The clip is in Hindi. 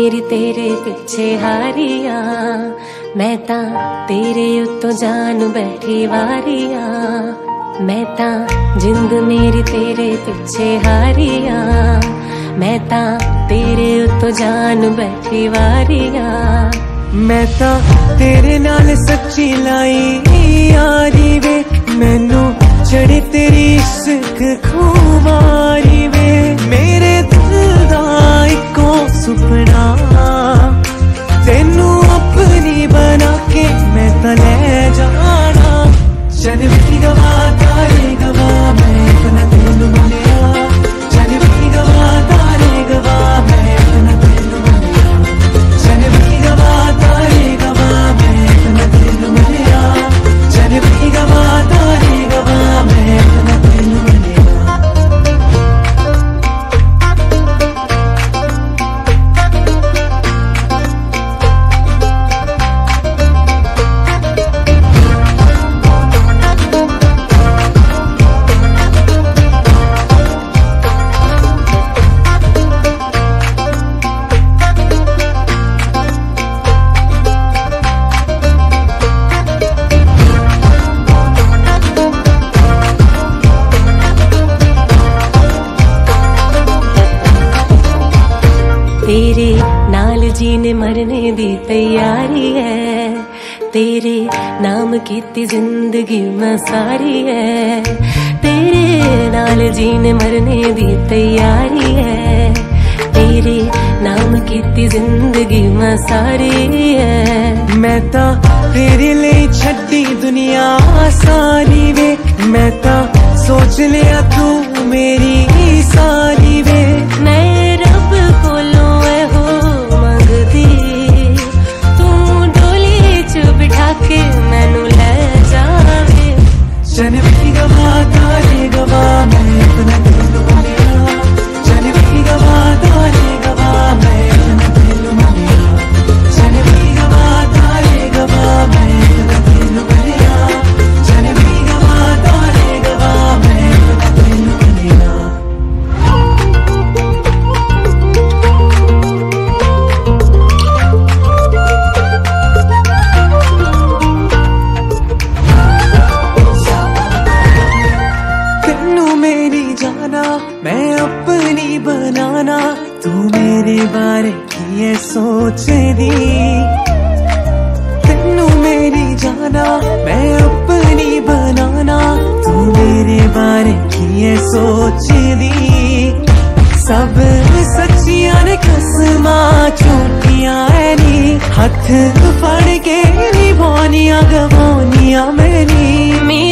मेरी तेरे पिछे हारिया, मैं ता तेरे उत्तों जान बैठी वारिया। मैं ता जिंद मेरी तेरे पिछे हारिया, मैं ता तेरे उत्तों जान बैठी वारिया। मैं ता तेरे नाल सच्ची लाई यारी वे, मैनू चढ़े तेरी इश्क खुमारी वे। मेरे दिल दा इको सुपना तेनू अपनी बना के मैं ता ले जाना। जनवरी गवा तारे गवा मैं अपना तेनू मिलिया, जनवरी गवा तारे गवा मैं अपना तेनू मिलिया, जनवरी गवा तारे गवा मैं अपना तेनू मिलिया, जनवरी गवा तारे गवा मैं अपना तेनू मिलिया। तेरे नाल जीने मरने दी तैयारी है, तेरे नाम कीती जिंदगी मैं सारी है। तेरे नाल जीने मरने दी तैयारी है, तेरे नाम कीती जिंदगी मैं सारी है। मैं ता तेरे लिए छड्डी दुनिया सारी वे, मैं ता सोच लिया तू मेरी सारी वे। मैं रब कोलों हो मंगदी, तू डोली च बिठा के मैनू ले जावे। जनवरी गवा तारे गवा मैं अपना तेनू मिलिया, जनवरी गवा तारे गवा मैं अपना तेनू मिलिया, जनवरी गवा तारे गवा मैं अपना तेनू मिलिया, जनवरी गवा तारे गवा मैं अपना तेनू मिलिया। मैं अपनी बनाना, तू मेरे बारे की है सोच दी। तेनू मेरी जाना मैं अपनी बनाना, तू मेरे बारे की है सोच दी। सब सच्चियां ने कसमा झूठियां है नी, हथ फड़ के निभानियां गवानियां मैनी।